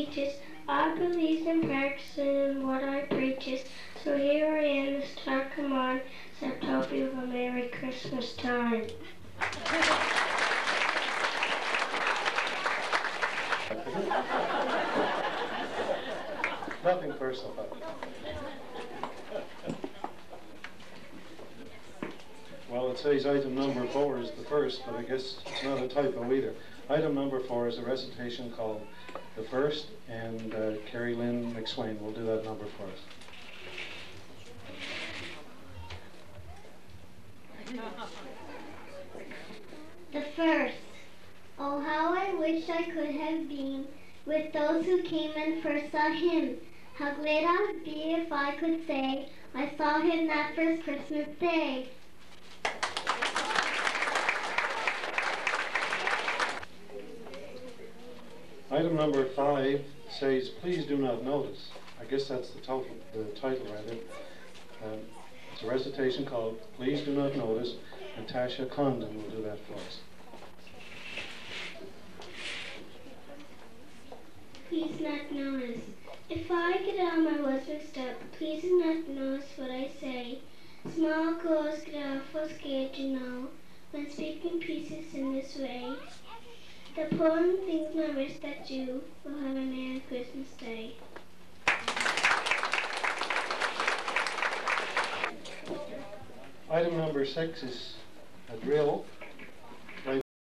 teaches. I believe in practicing what I preaches. So here I am, the star come on. So I hope you have a Merry Christmas time. Nothing personal. Well, it says item number 4 is the first, but I guess it's not a typo either. Item number 4 is a recitation called The First, and Carrie Lynn McSwain will do that number for us. The first. Oh, how I wish I could have been with those who came and first saw him. How glad I would be if I could say I saw him that first Christmas day. Item number 5 says, please do not notice. I guess that's the title rather. It's a recitation called Please Do Not Notice, and Tasha Condon will do that for us. Please not notice. If I get on my words mixed up, please do not notice what I say. Small girls get awful scared, you know, when speaking pieces in this way. The poem thinks my wish that you will have a Merry Christmas Day. Item number 6 is a drill.